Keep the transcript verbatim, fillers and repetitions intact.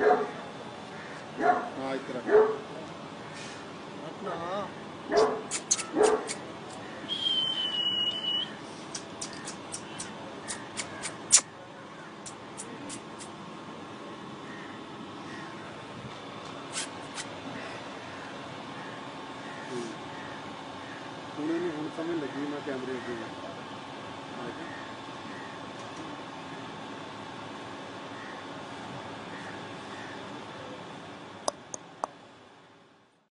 हाँ इस तरह हुणे नहीं हुण समझ लगी मैं कैमरे अगे